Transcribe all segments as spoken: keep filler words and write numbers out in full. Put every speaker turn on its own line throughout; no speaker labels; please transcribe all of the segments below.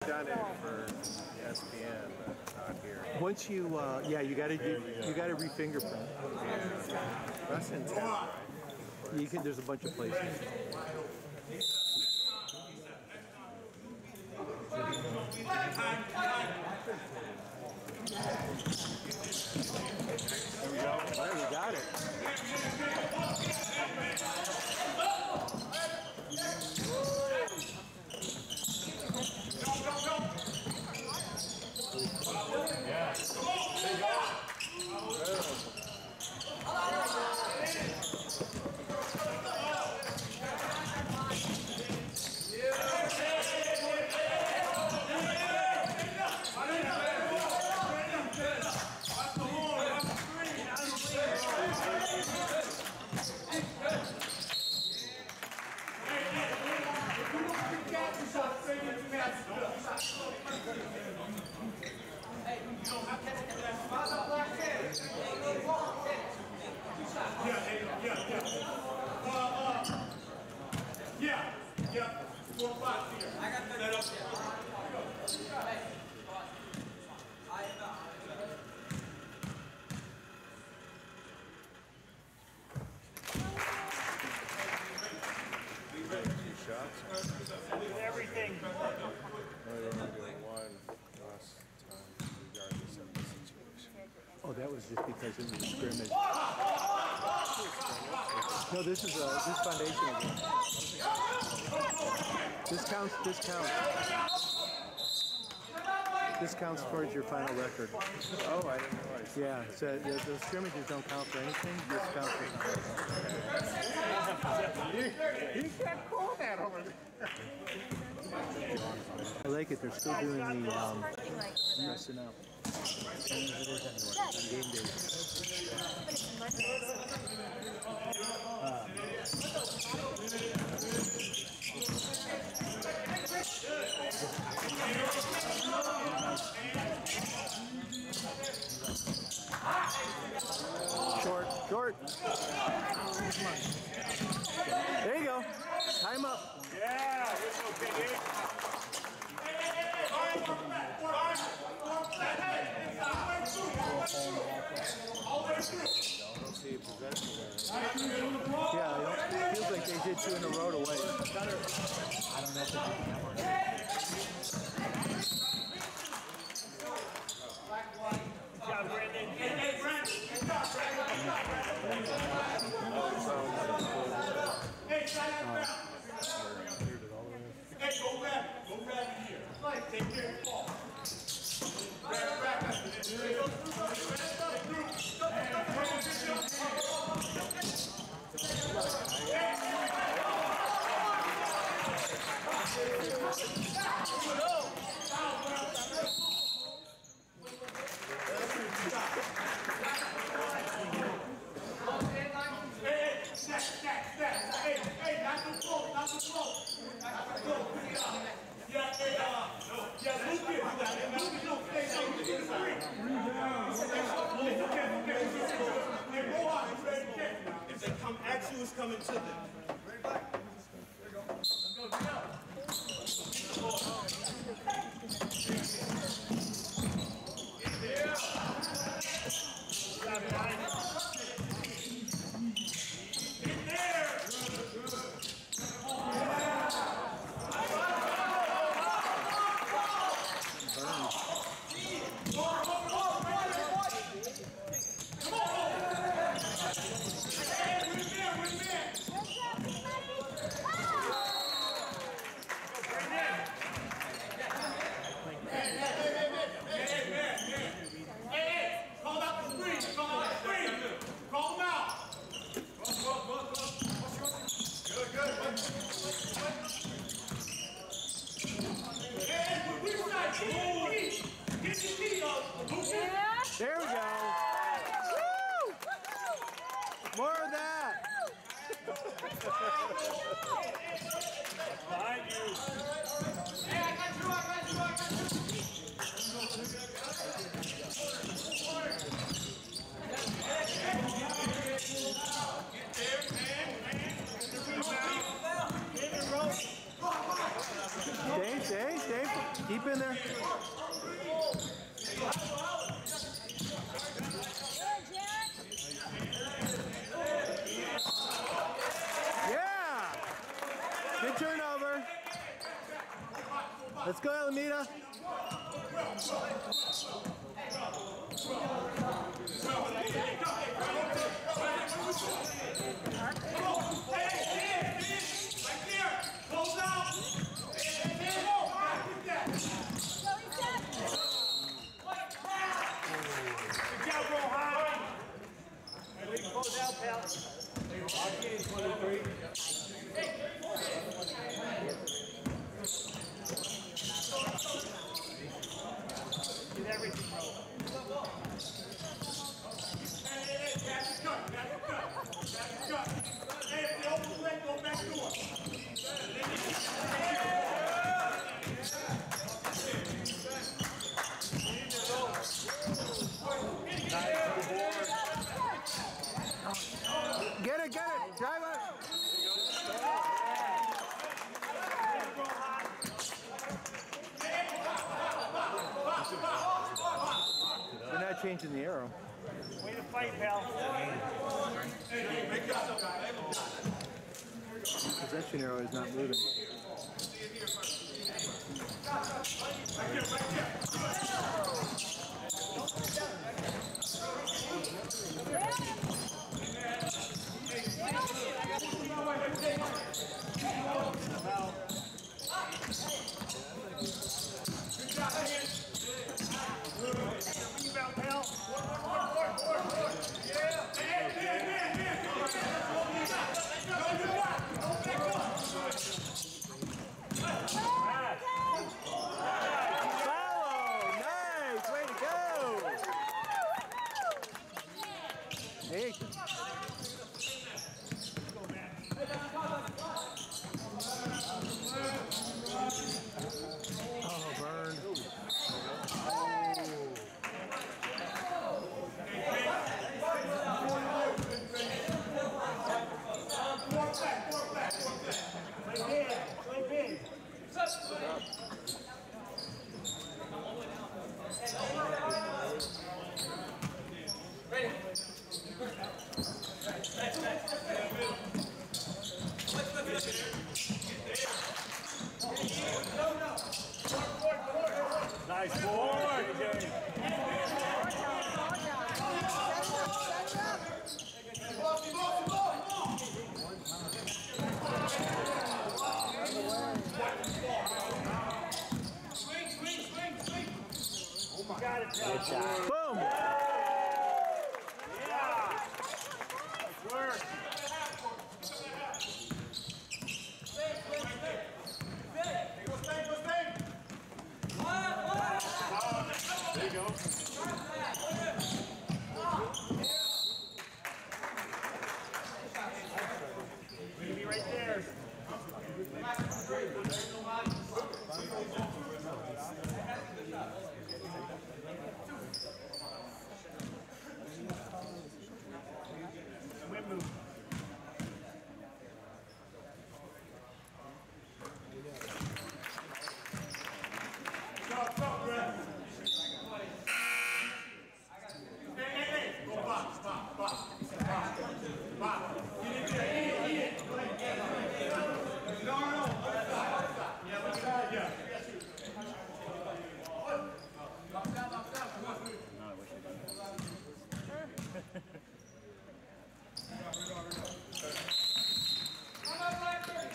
Done it for S P N, but not here.
Once you, uh, yeah, you got to you, you got to re-fingerprint.
Yeah. That's in town, right?
You can. There's a bunch of places.
There we go.
There, you got it.
Yeah. There you go.
Yeah, yeah, yeah. Uh, uh, yeah, yeah. Four spots here. I got that up there.
Two shots.
Everything.
No, they only did one last time, regardless of the situation.
Oh, that was just because it was a scrimmage. No, this is a this foundational game. This counts. This counts. This counts towards your final record.
Oh, I didn't realize.
Yeah, so the, the scrimmages don't count for anything. This counts for
You, you can't call that over there.
I like it. They're still doing the um, messing up. Same as it is anyway, on game day. Uh, short, short. Come on. There you go. Time up.
Yeah, it's okay, dude.
Yeah, it feels like they did two in a row to win. I don't know if they did that one.
Yeah, Brandon. Hey, hey, Brandon. Good job, Brandon. Good job, Brandon. Hey, slide that down. Hey, go grab it. Go grab it here. Take care of the ball. Grab, grab it. Hey, snap, snap, snap. Hey, hey, not too close, not too close. Not too close. Yeah, hey, uh, yeah, Luke here. Luke, no, stay safe. It's a three. It's okay, okay. Hey, go on. It's ready to catch. If they come at you, it's coming to them. Ready back. There you go. Let's go, get out. Get there. Stop it, Ryan. Get there. Call him out. Good, good. Hey, which side? Get the key up.
There we go. Woo! More of that.
Behind you. Hey, I got you, I got you, I got Get there, man, man.
Stay, stay, stay. Keep Keep in there. Yeah! Good turnover. Let's go, Alameda.
Close out! Good job, bro. High. We can close out, pal. twenty-three. Get everything, bro. Hey, hey, hey, that's the cut, that's the cut, that's the cut. Hey, if they open leg, go back to us.
Get it, get it, drive it. They're not changing the arrow.
Way to fight, pal.
Possession arrow is not moving.
Nice board, Jay. Swing, swing, swing, swing. Got it,
Good shot. Boom!
Yeah. Nice work. There you go. We're gonna be right there. Swim move. Stop, stop, Brett. Hey, hey, hey. Go back, back, back, back, back. Get in there, eat it, eat it. No, no, no. Other side, other side. Yeah, other side, yeah. Lock down, lock down. Come on. No, I wish I did. Come on, Blackburn.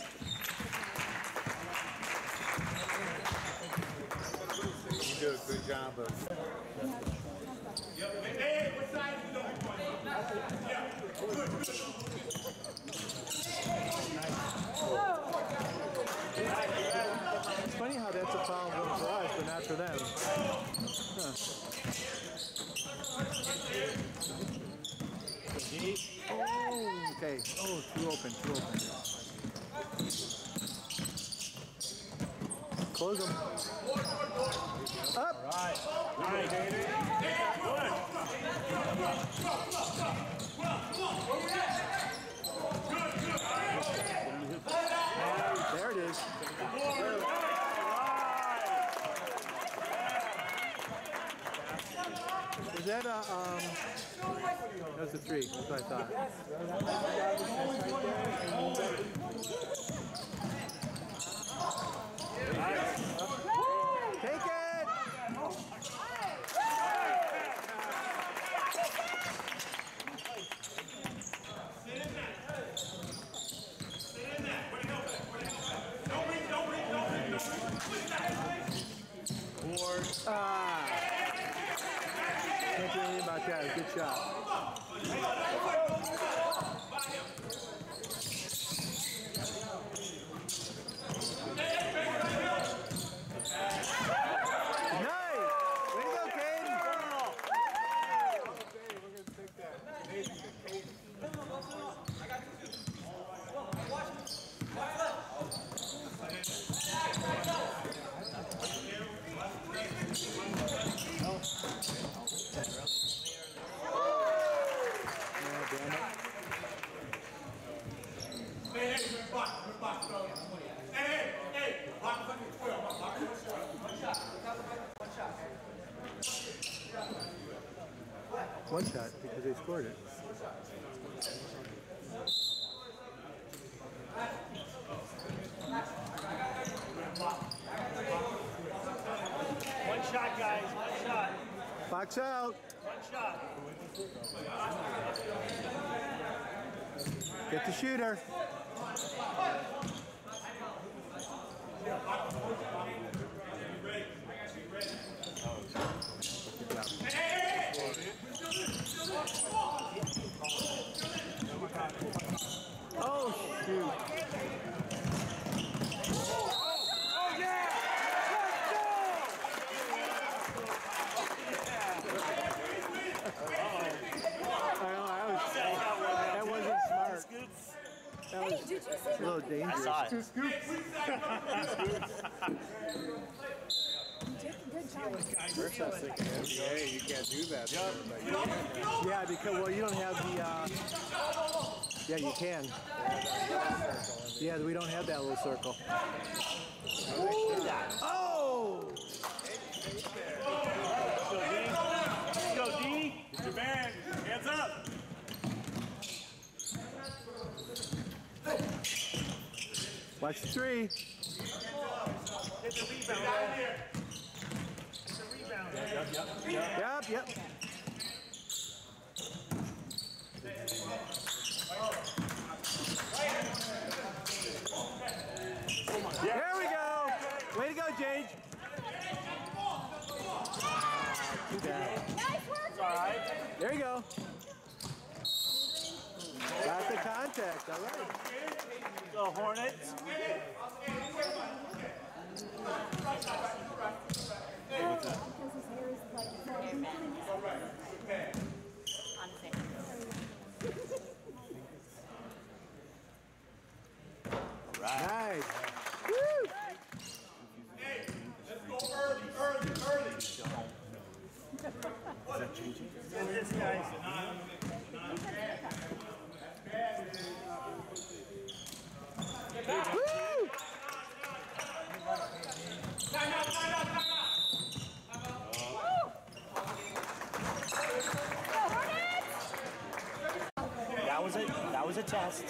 You do a good job of.
Yep. Hey, what side is it on? Yeah, good, good.
It's funny how that's a problem for us, but not for them. Huh. Oh, okay. Oh, too open, too open. Close them. Up.
All right. Nice. Good.
There it is. was a three. That's what I thought. Take it! Ah! Can't do anything about that. Good shot. Nice! Way to go, Caden!
Okay, we're gonna take that. Maybe the Caden.
One shot because they scored it.
One shot, guys. One shot.
Box out.
One shot.
Get the shooter. Oh, shoot. That was
Did you see
a little dangerous.
I saw it. Two scoops. Good job.
First I was thinking N B A, you can't do that.
Yeah, because, well, you don't have the, uh, yeah, you can. Yeah, we don't have that little circle. Oh!
Let's go, D. Get your man. Hands up.
Watch the three.
Hit the rebound. Hit the rebound. Yep, yep, yep.
Yep, yep. There we go. Way to go, Jage. Too bad.
Nice work.
All right.
There you go. Got the contact. All right.
Go, Hornets.
Nice. Woo!
Hey, let's go early, early, early. Is that changing? This guy's
Woo!
Time out, time out, time out. That was a that was a test.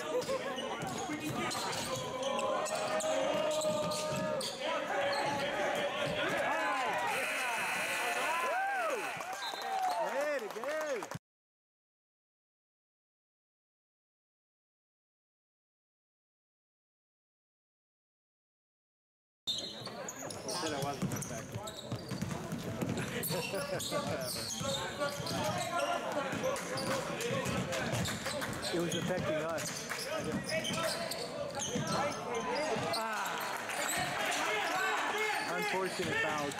Way to go.
Said I wasn't effective.
It was affecting us. Ah. Unfortunate foul.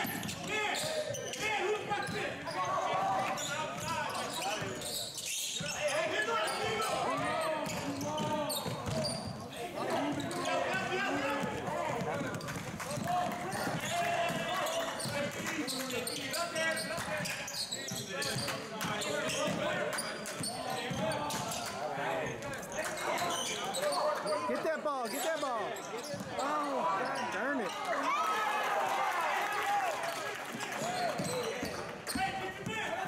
Get that ball, get that ball. Oh, God darn it.
Hey, get the man.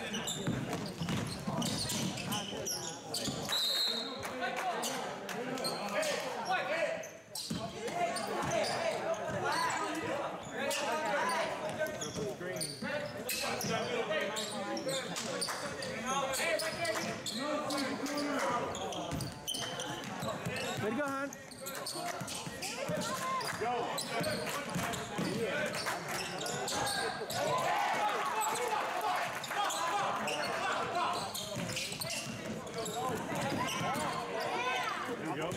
Way to go, Hunt.
Go. There you go.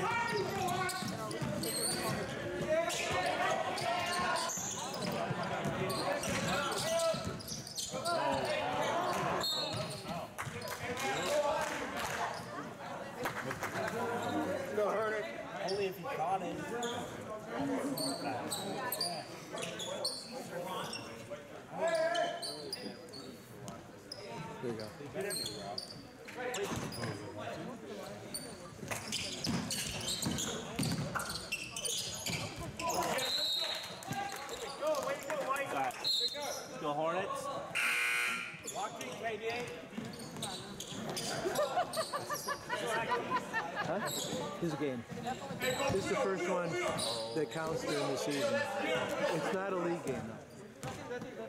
Go hurt it.
Only if you caught it.
There you go.
Go Hornets. Walk in, K D.
Huh? Here's a game. This is the first one that counts during the season. It's not a league game, though.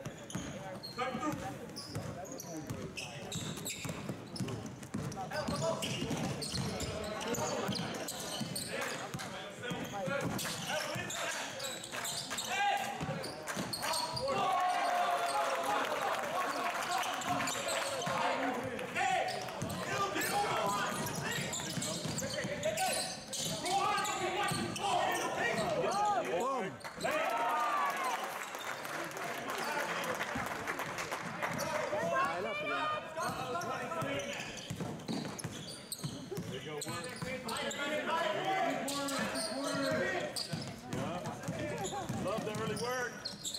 Love the early work.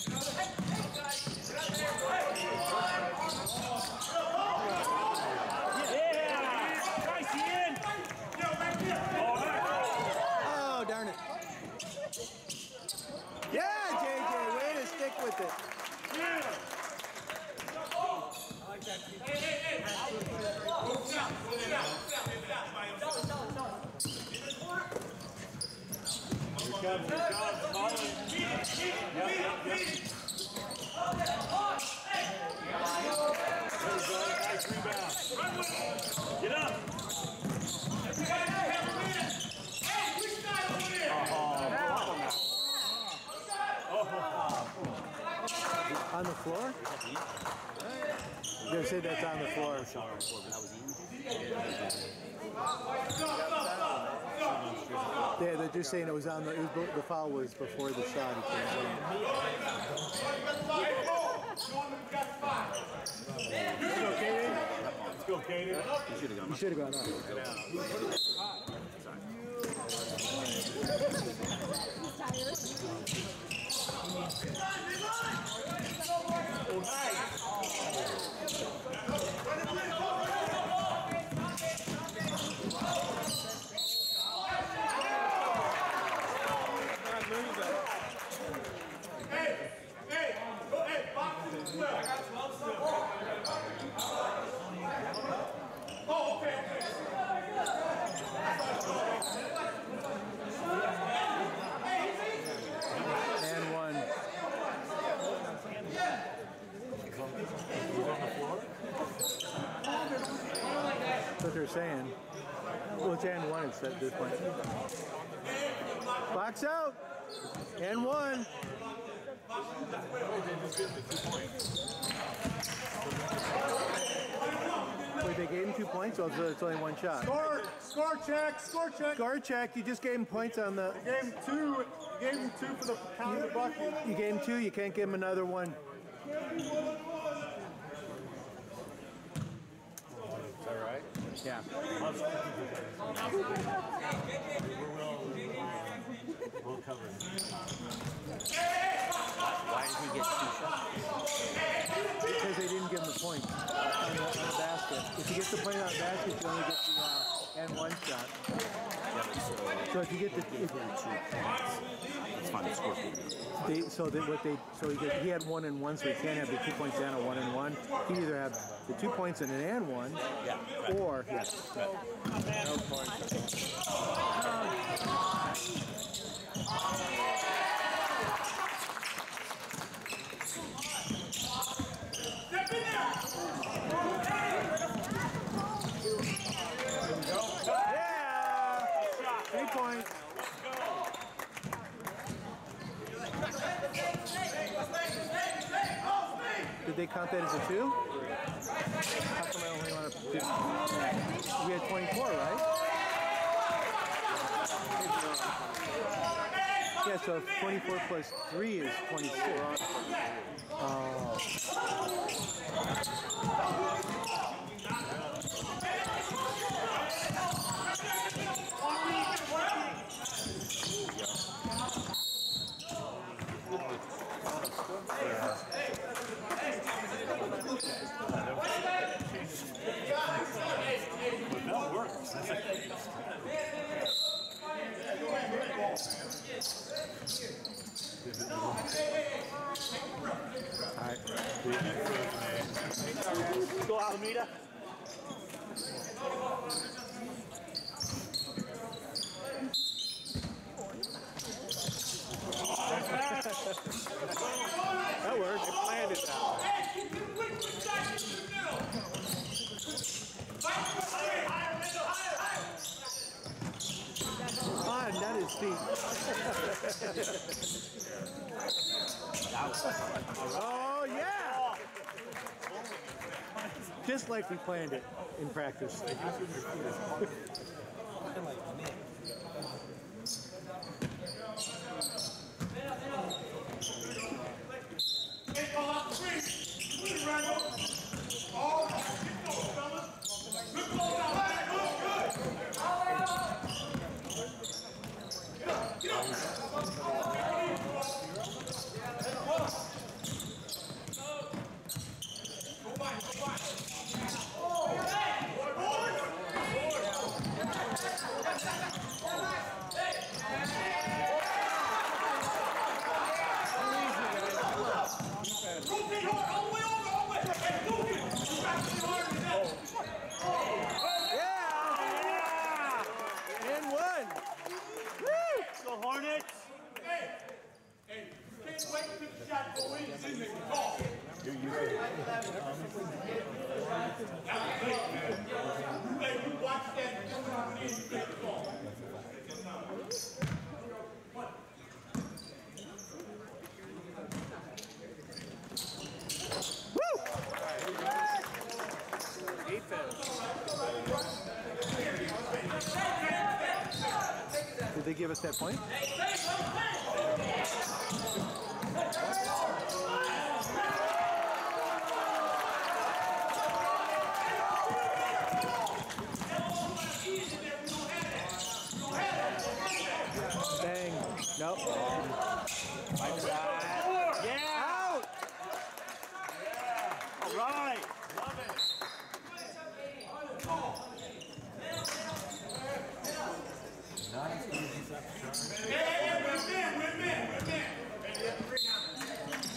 Oh, darn it. Yeah, J J, way to stick with it.
Here comes, here comes, Colin. Yep, yep, yep. There we go, nice rebound. Get up.
On the floor? They say that's on the floor. Yeah, they're just saying it was on the, it was, the foul was before the shot.
Let's go, Katie.
You should have gone up. And one. That's what they're saying. Well, it's and one at this point. Box out. And one. Wait, they gave him two points, so it's only one shot.
Score, score check, score check.
Score check. You just gave him points on the.
You gave him two. You gave him two for the count of the bucket.
You gave him two. You can't give him another one.
Is that right?
Yeah.
We'll cover it.
Why did he get two shots?
Because they didn't give him the point on the, on the basket. If he gets the point on the basket, you only get the, uh, and one shot.
Yeah, but so,
So if you get the, if,
two points, it's fine to score for you.
they, so that what they, so he, get, he had one and one, so he can't have the two points and a one and one. He either have the two points and an and one,
Yeah, right.
or yeah.
Right.
No points.
Yeah, three points. Did they count that as a two? How come I only want to do? We had twenty-four, right? Yeah, so twenty-four plus three is twenty-six. Oh.
That works. That's a
All right.
Go Alameda.
That worked. They planned it now. Ah, not his feet. Oh, yeah! Just like we planned it in practice. Did they give us that point? Bang. Nope.
Yeah.
Out!
All right.
Hey, hey, hey, we're men, we're men, we're men.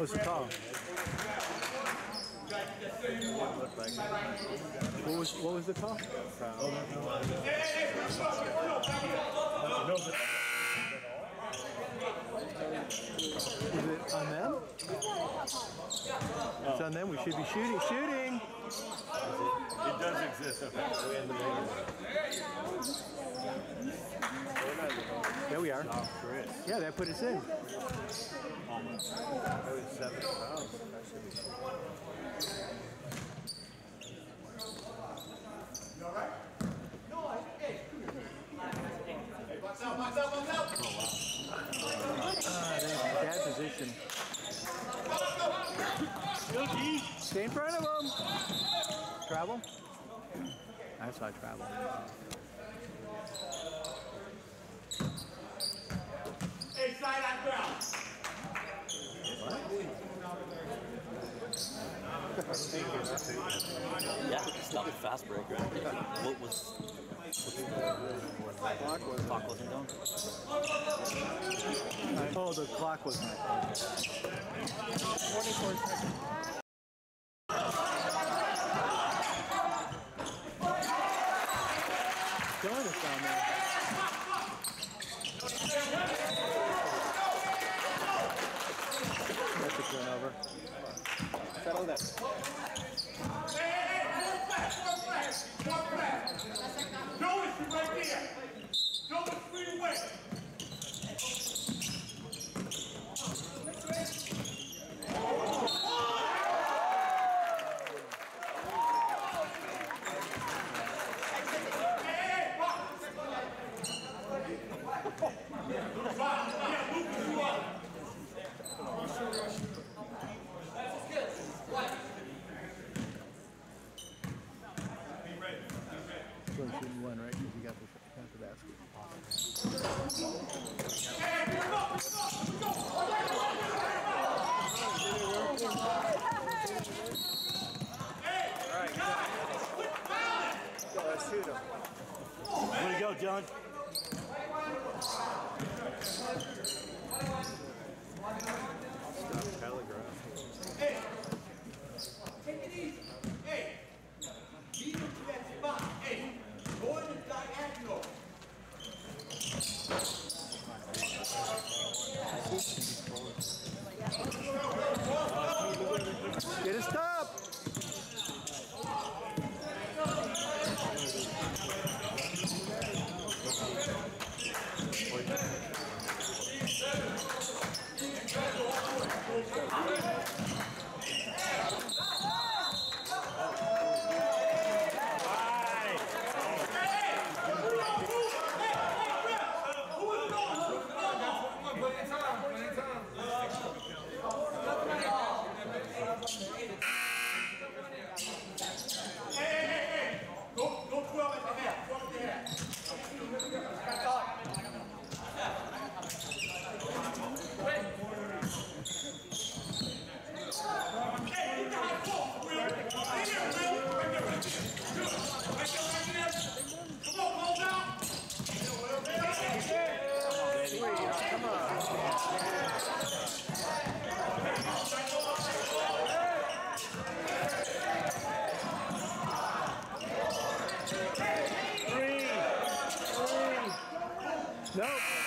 What's the call? What was what was the call? Is it on them? It's on them. We should be shooting. Shooting.
It does exist.
There we are. Yeah, that put us in. Ah, bad position. Stay in front of him. Travel? I saw travel.
Inside on ground.
Yeah, stop the fast break, right? What was... The clock wasn't done.
Oh, the clock was not done. twenty-four seconds. Killing us down there. That's a turnover. Settle that.
Hey, hey, hey, one flash, one flash, one flash. Notice you right there. Notice free away.
So shooting one, right? Because you got the, got the basket.
Yeah, let's shoot him.
Way to go, John.
Stop telegraph.
Hey, take it easy. Hey, lead them to that spot. Hey, go in the diagonal.
Get a stop! Nope.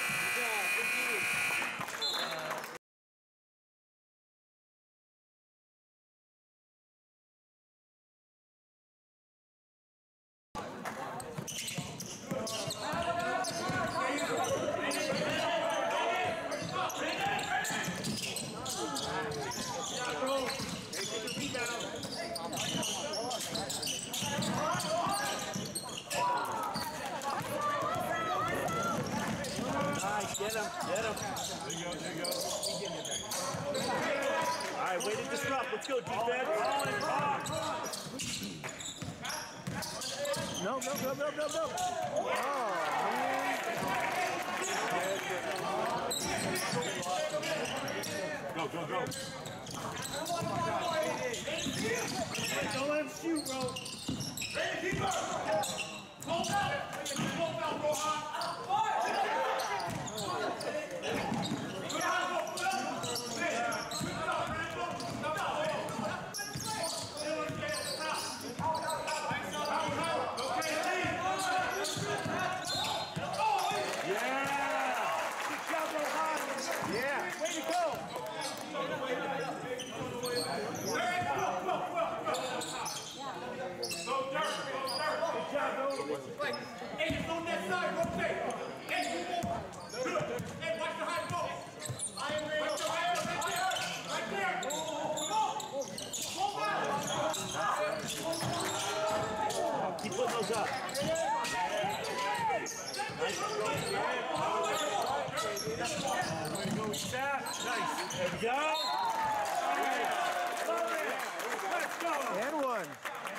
Nice, get him, get him.
There you go, there you go.
All right, way to disrupt. Let's go, defense.
Nope, nope, nope, nope, nope, nope. Oh, man.
Go, go, go.
Don't let him shoot, bro. Ready, keep up. Close out. Close out, go high. Good job, go. Good job, man. There we go. Let's go.
And one.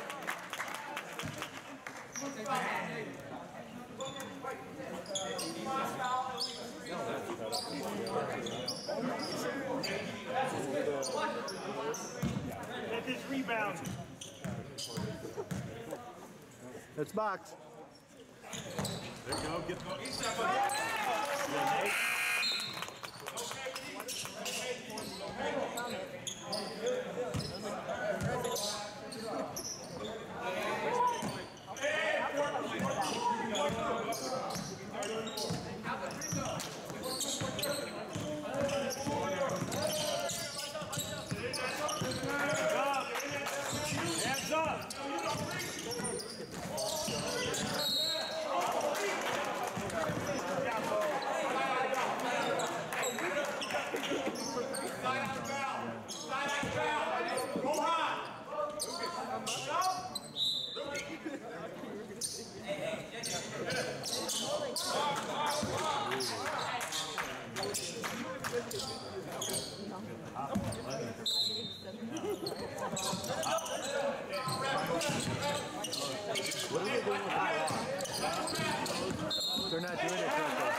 Get this rebound.
Let's box.
There you go. Get hands up.
What are they doing with the ball? They're not doing it correctly.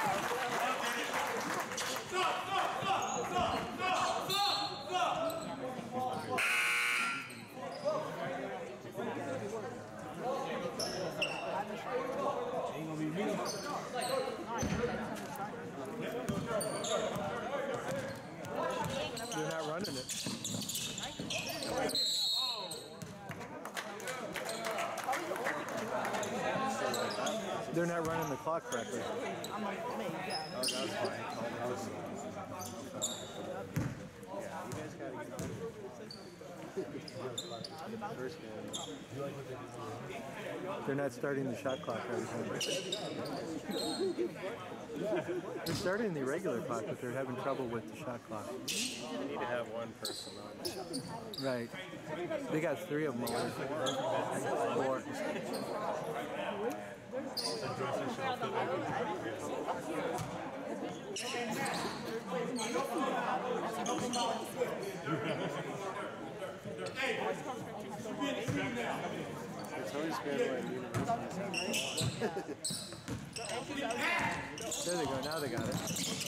They're not running it. They're not running the clock correctly. They're not starting the shot clock every time. They're starting the regular clock, but they're having trouble with the shot clock.
You need to have one person on the shot.
Right. They got three of them already. Four.
It's always been like university.
There they go. Now they got it.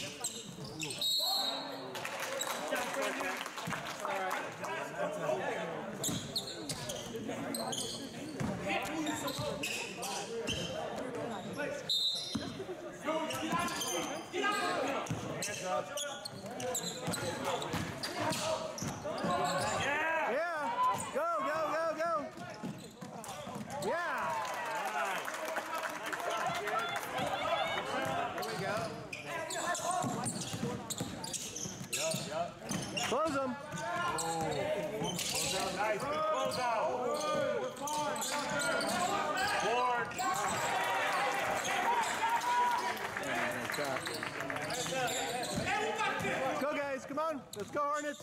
Yeah! Go, go, go, go! Yeah! Here we go. Close them.
Nice. Good close out. Board.
Go, guys. Come on. Let's go, Hornets.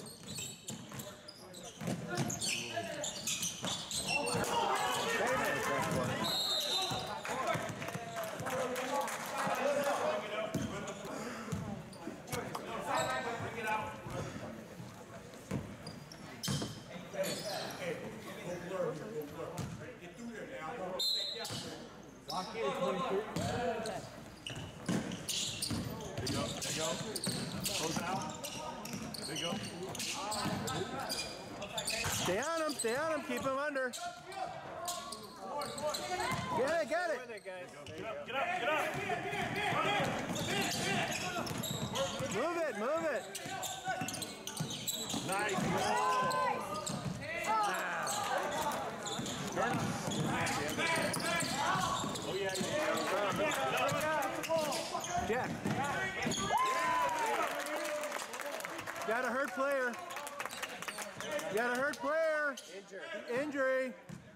Stay on him, stay on him, keep him under. Get it, get it.
Get up, get up, get up.
Move it, move it.
Nice. Oh, yeah.
Jack. Got a hurt player. Got a hurt player. Injury. Injury.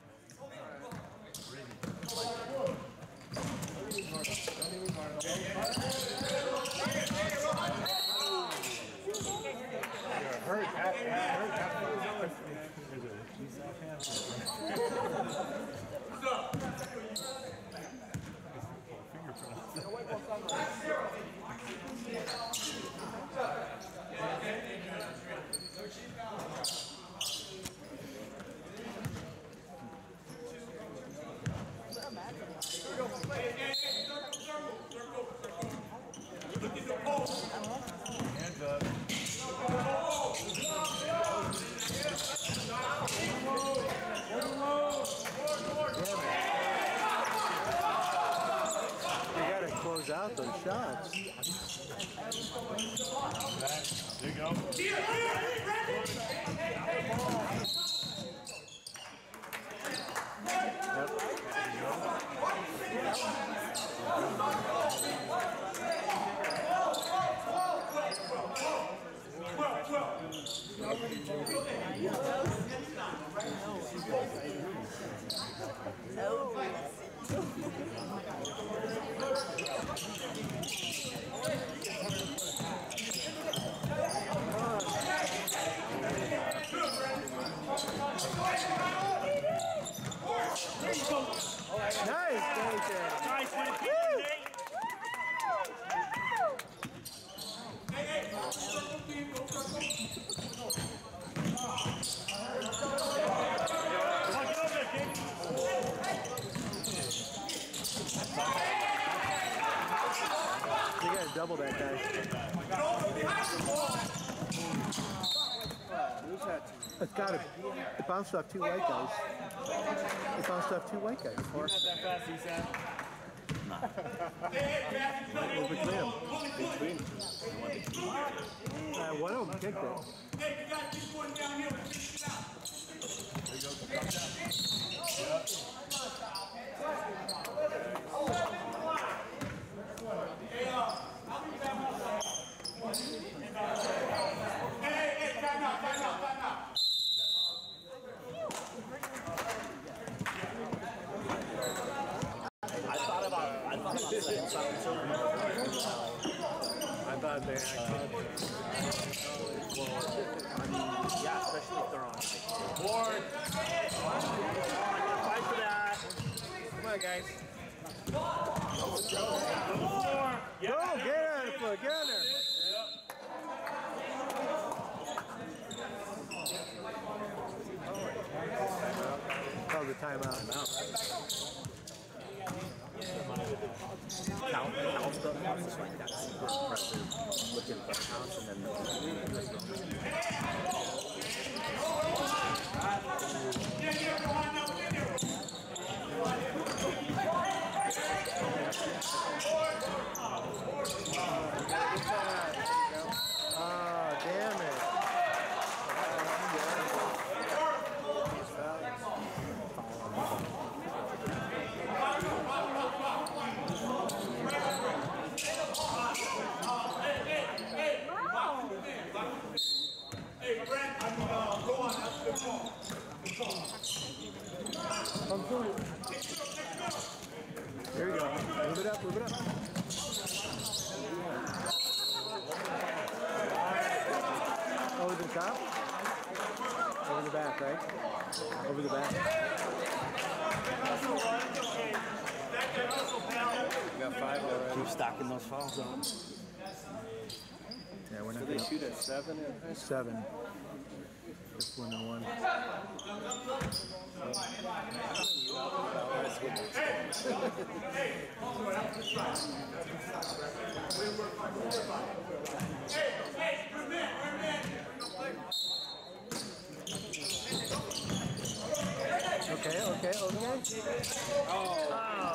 Hurt, hurt, hurt.
Fingerprint.
You gotta double that guy. It's got it. It bounced off two white guys. It bounced off two white guys.
Not that fast, he said.
Over between them.
Between.
Uh, one of them kicked it.
Hey, you got this one down here. Finish it out. Hey, hey, time out, time out, time out.
I thought about I thought about saying something so
I thought they actually.
yeah, especially if they're on.
Board.
Fight for that.
Come on, guys.
Go, get on it, foot, get on there. Call the timeout.
Count, count the passes like that. Super impressive. Looking for counts and then the
Oh, damn it.
Hey, Brent, I mean, uh, go on, that's the ball.
Come through. There we go. Move it up, move it up. Over the top? Over the back, right? Over the back.
We got five already.
keep stacking those fouls up.
Yeah, we're
So
not
they
gonna
shoot at seven in high school?
seven. Just one and one. Okay, okay, okay. Oh.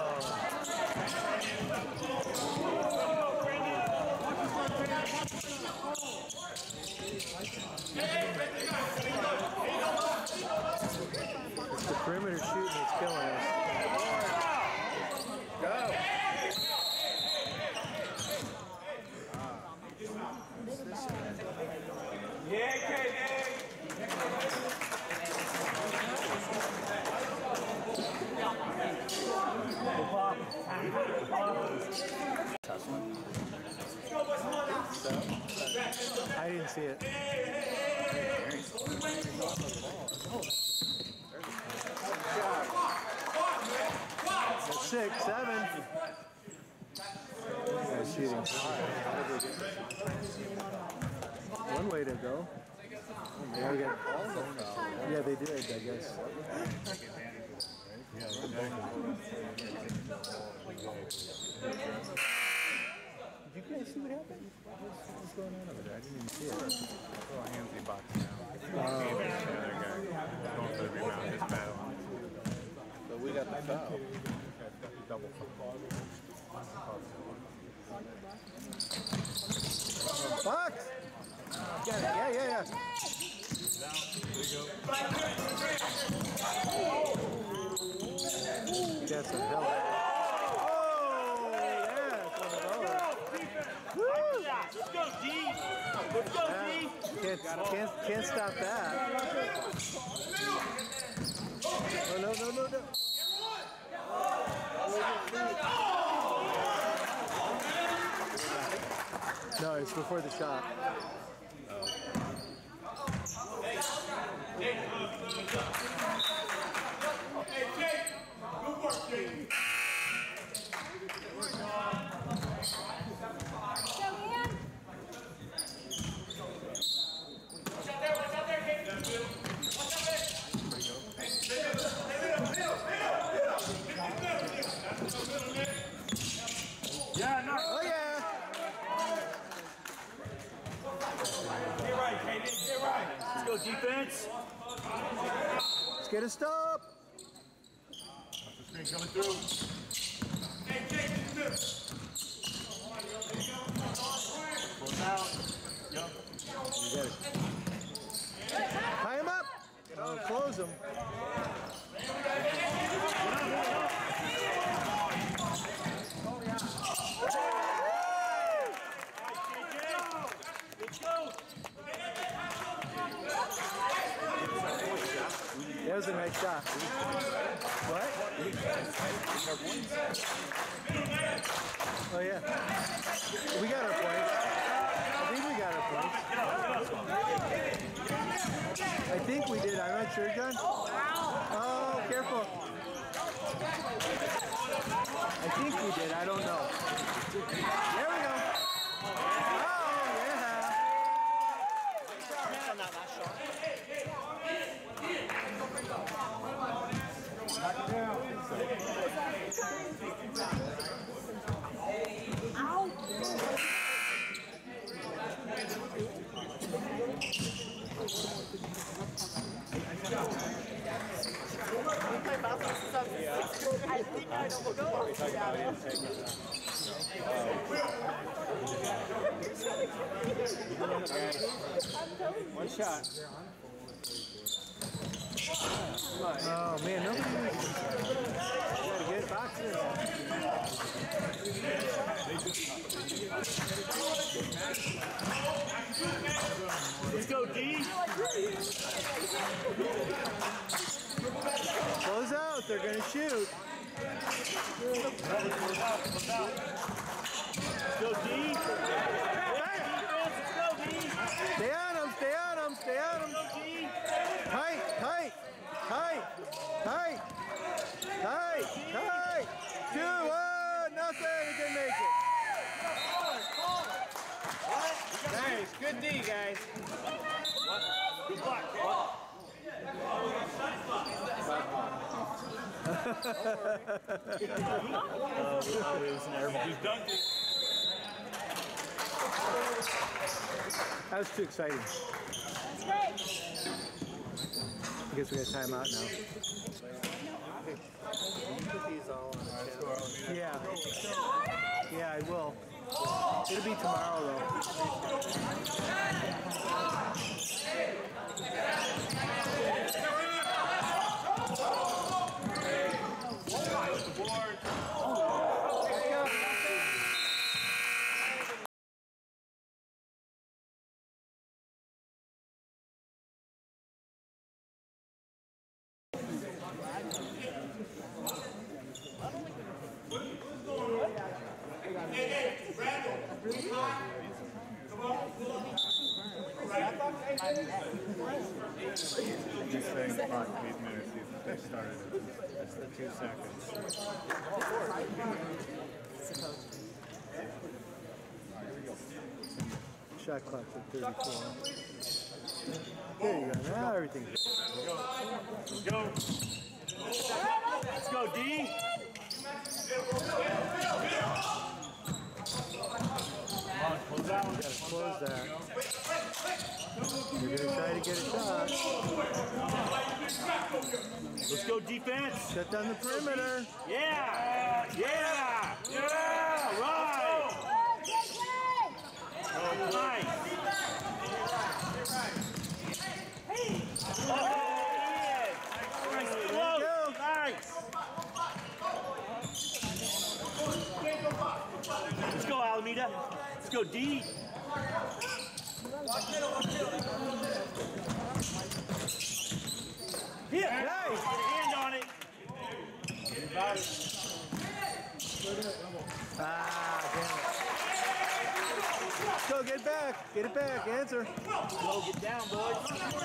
It's the perimeter shooting that's killing us.
Go!
Yeah, K A.
I didn't see it. That's six, seven. That's shooting. One way to go. Yeah, we got, yeah, they did, I guess. Did you guys see what happened? What's going on over there? I didn't even see it.
Oh, handsy box now.
Oh.
The other guy going for the rebound. His battle. But we got the foul. Double foul.
Bucks! Got it. Yeah, yeah, yeah. That's a hell of a... Oh, yeah, it's one of those. Woo!
Let's go, D. Let's go, D.
Can't, can't, can't stop that. Oh, no, no, no, no. No, it's before the shot.
Hey, Jake. Good work, Jake.
Yeah, no.
Oh, yeah.
Get right, Katie. Get right. Let's go defense.
Let's get a stop.
Screen coming through.
Hey, Jake, this.
Close out. Yep.
You got it. Tie him up. Oh, close him. That was a nice shot. What? Oh, yeah. We got our points. I think we got our points. I think we did. I'm not sure, John. Oh, careful. I think we did. I don't know. There we go. Oh, yeah.
On that last shot. I think I don't go.
One shot. Oh man, nobody gotta get boxing.
Let's go, D.
Close out, they're gonna shoot.
Let's go, D. Let's go, D.
Stay on him, stay on him, stay on him. Tight, tight, tight, tight, tight, tight. Two, one, nothing, we didn't make it.
Nice, good D, guys.
Good luck.
That was too exciting. I guess we got time out now. Yeah. Yeah, I will. It'll be tomorrow though.
Just saying clock eight minutes. They started it. That's the two seconds.
Shot clock's at thirty-four. There you go. Now everything's
Let's go. Let's go, D. Come on, close out.
gotta close that. You're gonna try to get a shot.
Let's go defense.
Shut down the perimeter.
Yeah. Yeah. Yeah. Right. Oh, nice. go, D.
Yeah, nice.
Put a hand on it.
Ah, damn it. Go, get it back. Get it back. Answer.
Go, get down, boys.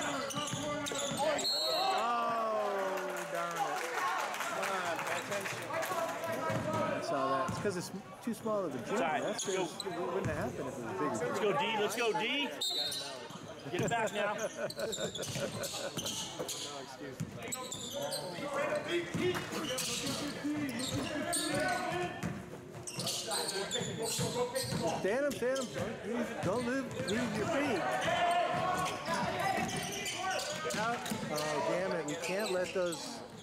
Oh, darn it.
Come on, pay attention.
I saw that. It's because it's too small of a jump.
Sorry.
That's
Go.
because it wouldn't have happened if it was bigger.
Let's go, D. Let's go, D. Get it back now.
Stand him, stand him. Don't move, move your feet. Out. Oh, damn it. We can't let those.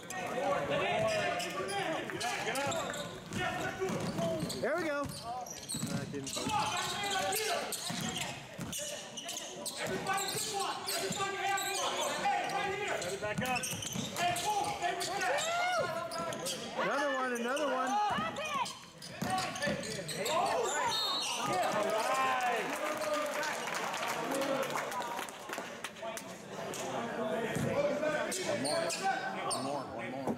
There we go. No, I didn't.
Everybody get one. Everybody have one. Hey, right here.
Set it back up.
Hey, move. Stay with that.
Another one, another one.
One more, one more, one more.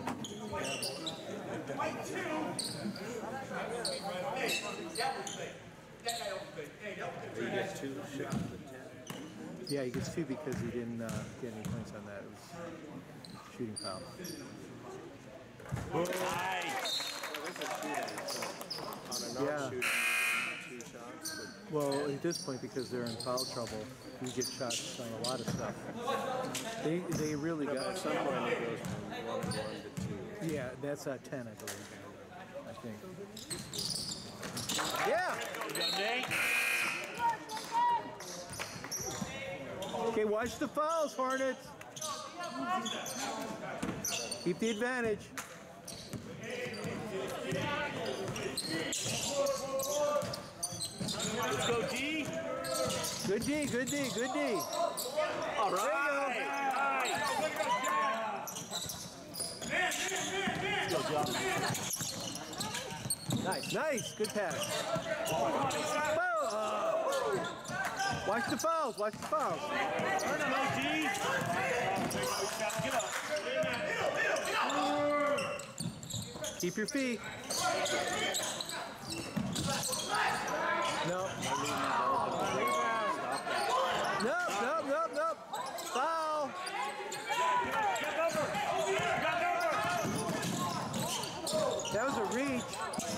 White two. Hey, that was big. That guy was big. Hey, that was big.
You get two shots at ten.
Yeah, he gets two because he didn't uh, get any points on that. It was shooting foul.
Nice.
On a
Yeah.
non-shooting, two shots. But
Well, at this point, because they're in foul trouble, you get shots on a lot of stuff. They they really got.
at some point it goes from one and one to two.
Yeah, that's at ten, I believe. I think. Yeah.
Good job, Nate.
Okay, watch the fouls, Hornets. Keep the advantage.
Let's go, D.
Good D, good D, good D.
All right. Nice. Go, John.
Nice, nice, good pass. Foul. Uh, watch the fouls, watch the fouls.
Go, D. Get up.
Keep your feet. No. Nope, nope, nope, nope. Foul. That was a reach.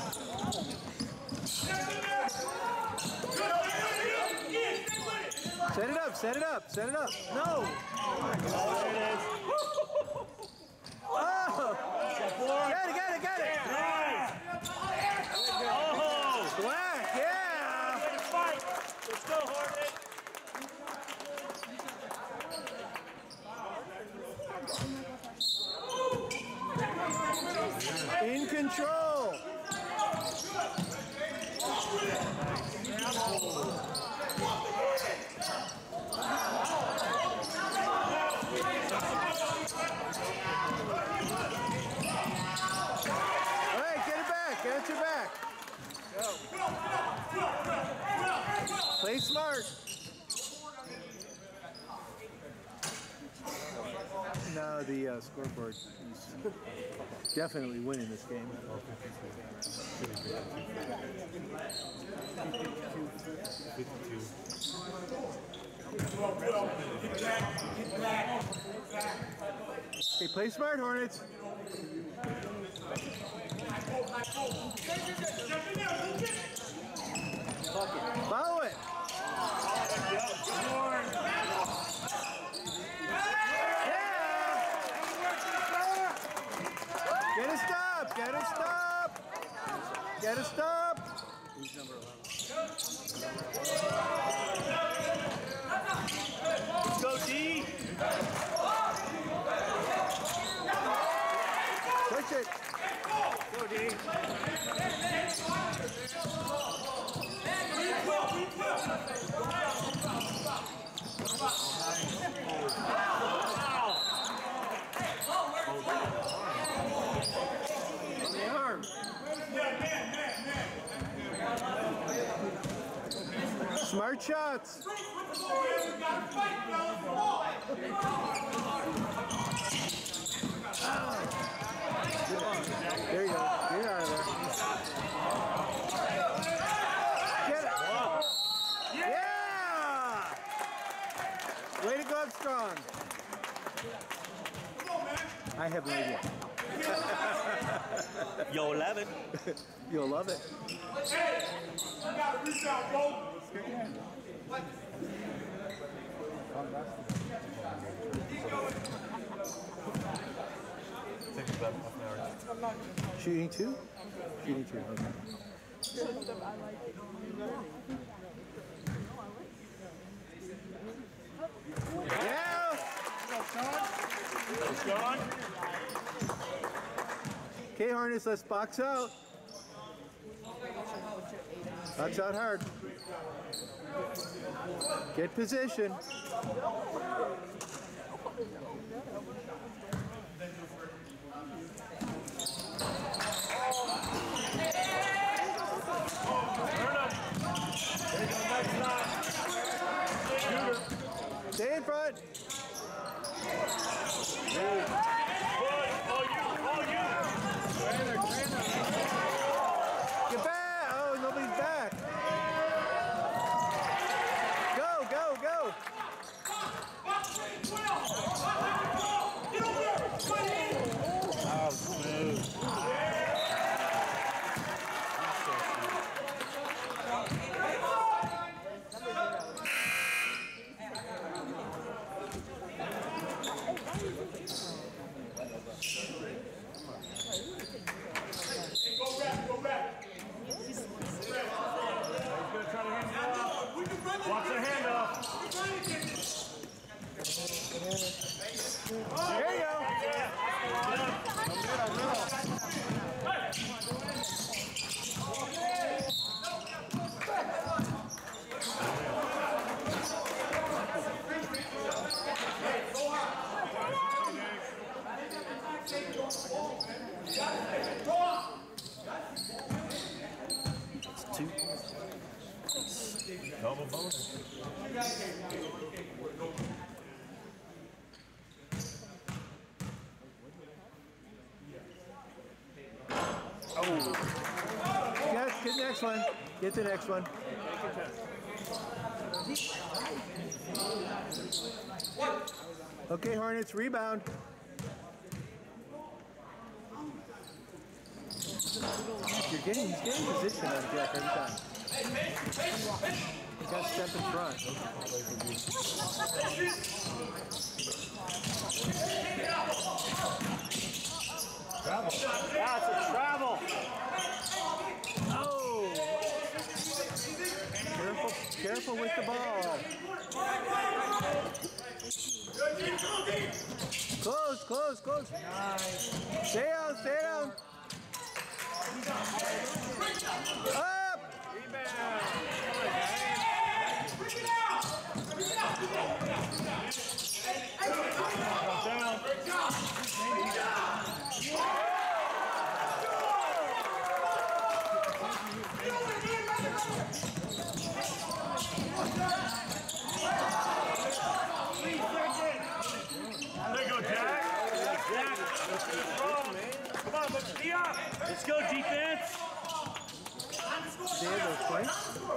Set it up, set it up, set it up. No.
There it is.
Oh. Got it, got it, got it.
Nice. Oh.
Black, yeah.
Way to fight. Let's go, Hornet.
In control. All right, get it back, get it to your back. Play smart. Now the uh, scoreboard is definitely winning this game. Okay, play smart, Hornets. Follow it. Get a stop! Get a stop! Get a stop!
Who's number eleven?
Let's go, D.
Push it!
Go, D.
Good shots. There you go. Get out of there. Get it. Yeah! Way to go up strong. I have no idea.
Yo, eleven.
You'll love it.
Hey, you gotta reach out, bro.
Shooting two? Shooting two, okay. Yeah!
It's gone.
Okay, Harness, let's box out. Box out hard. Get position. Stay in front. Get back. Oh, nobody's back. Go, go, go.
Oh, smooth.
Watch the handoff.
There you go.
Double bonus.
Yes, get the next one. Get the next one. Okay, Hornets, rebound. You're getting, he's getting position on Jeff every time. He's got to step in front.
Travel. That's a travel.
Oh! Careful, careful with the ball. Close, close, close. Stay down, stay down. Up!
There you go, Jack. Jack. Come on, let's be up. Let's go, defense.
They have those points?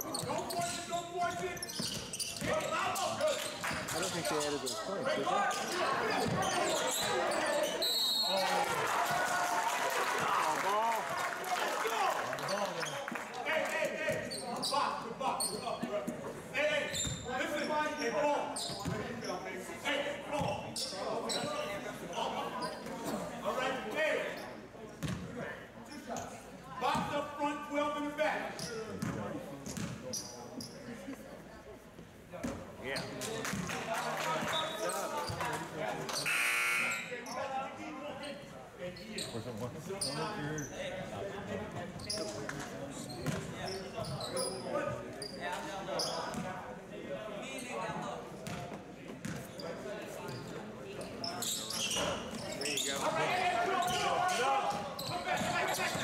I don't think they added those points, did they?
Oh, ball.
Hey, hey, hey. Box, box, up. Hey, hey. Listen, hey, ball. Hey, ball. All right, hey. Box up front, twelve in the back.
Yeah.
Where's that one?
There you go.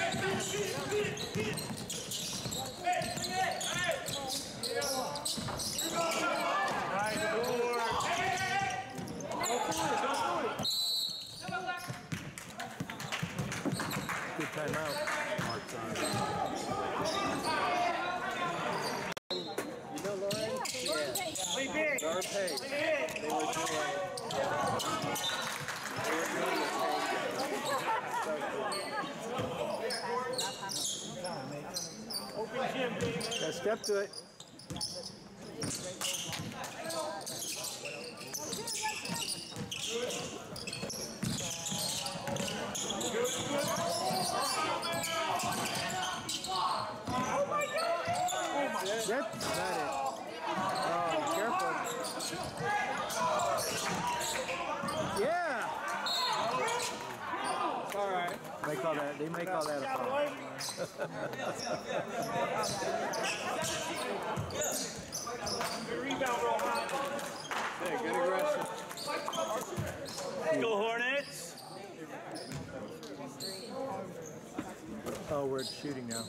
Hey, hey, hey.
Play big.
They were paid.
Play big.
They were doing, they were doing the
Open gym, baby.
yeah, step to it. That's not it. Oh, careful. Yeah.
It's all right.
They call that. They may call that a foul.
Good rebound, roll high.
Hey, good aggression.
Go Hornets.
Oh, we're shooting now.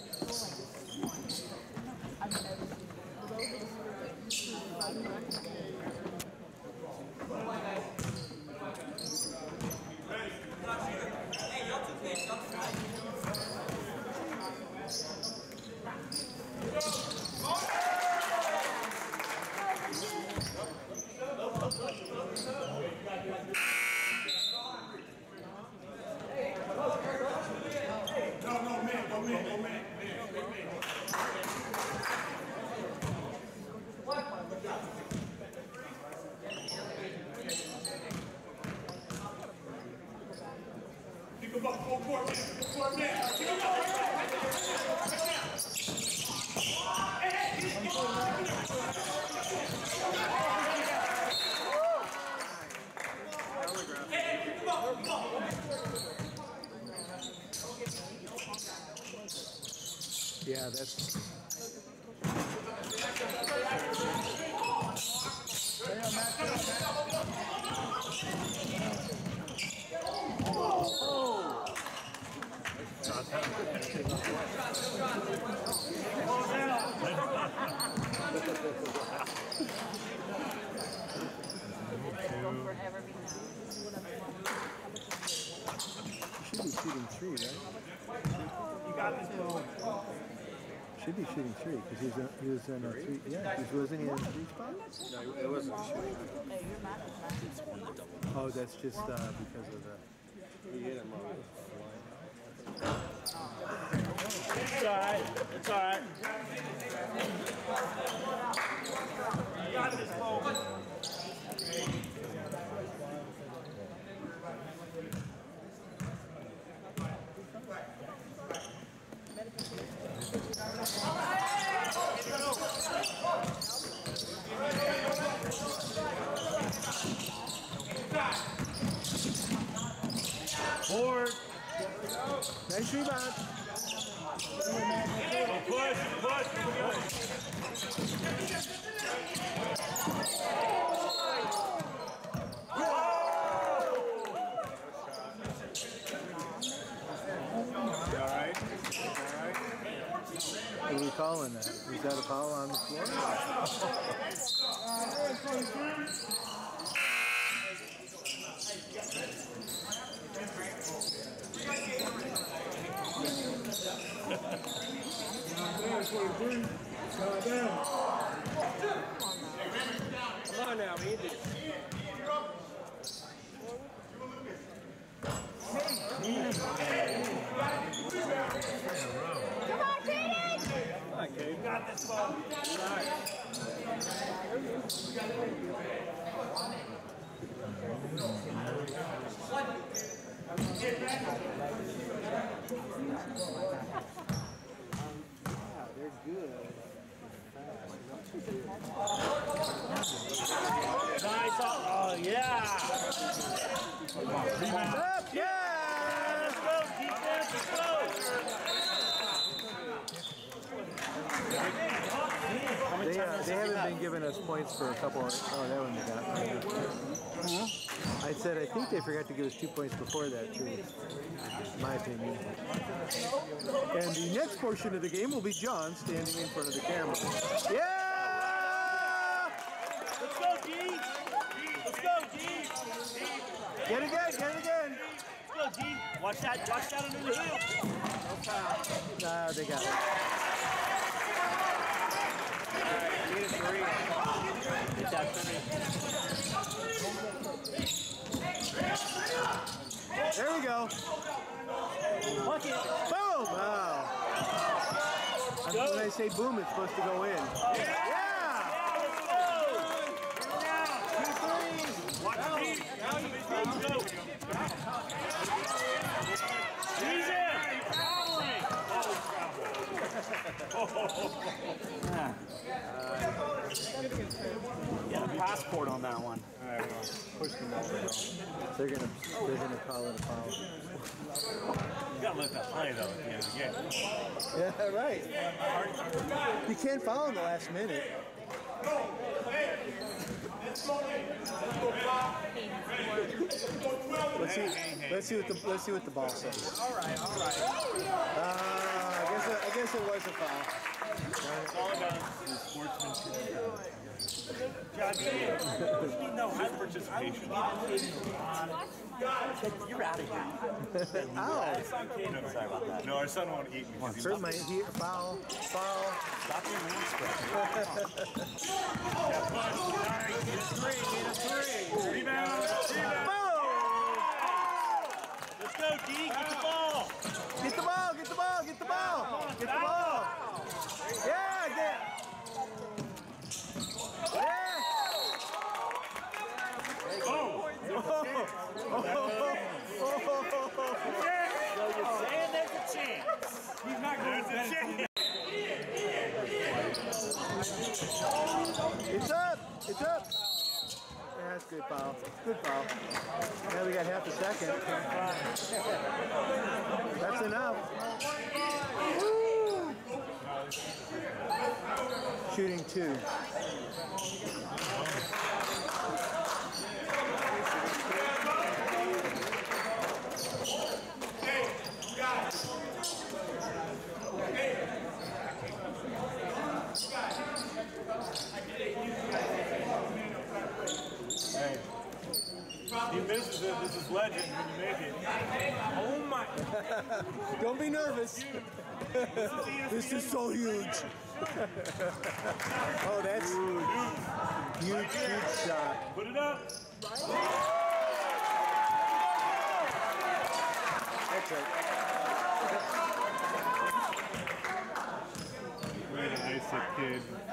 Yeah, that's. Should be shooting three, right?
You got this, bro.
Should be shooting three because he was in, he was in a three. Yeah, he wasn't he in a three spot?
No, it wasn't shooting.
Oh, that's just uh, because of the.
He hit him on
It's all right. It's all right. You got this, bro. Forward.
Nice rebound.
Push, push.
What are we calling that? Is that a foul on the floor?
Come on now, easy.
Come on, Katie!
Okay, you got this, ball.
They're good.
Nice. Oh, yeah.
Up, yeah!
Let's go, defense. Let's go.
They, uh, they haven't been giving us points for a couple of, oh, that one they got. I said, I think they forgot to give us two points before that, too. In my opinion. And the next portion of the game will be John standing in front of the camera. Yeah!
Let's go, G. Let's go, G.
Get it again, get it again.
Let's go, G. Watch that, watch that under the heel.
Nah, they got it.
All right, need a three.
Get that three.
There we go.
Bucket.
Boom! Wow. When I say boom, it's supposed to go in. Yeah!
Two threes. Watch me. Let's go. He's in. Fouling. Oh, yeah. Yeah, passport on that one.
All right, well, push them over.
They're gonna, they're gonna call it a foul.
You gotta let that play though at the end of the game.
Yeah, right. You can't foul in the last minute. Let's see. Let's see what the let's see what the ball says.
All right, all right.
Uh, I guess it, I guess it was a foul.
It's all about the sportsmanship. John, you need no high participation. You're out of here.
Ow!
No, sorry about that. No, our son won't eat me. because he's
Hurt my ear. Foul. Foul.
Stop your man spread. Need a three, need a three. Rebound, rebound.
Boom!
Let's go, D, get the ball.
Get the ball. Get the ball. Get the ball. Get the ball. Yeah, get. Yeah.
Oh. So you're saying there's a chance. He's not going to chance.
It's up. It's up. Yeah, that's good foul. Good foul. Now we got half a second. That's enough. Woo. Shooting two.
Hey, he misses it. This is legend when you make it. Oh my!
Don't be nervous. This is so huge. Oh, that's huge. Huge, huge shot.
Put it up.
That's it.
Way to ice it, kid.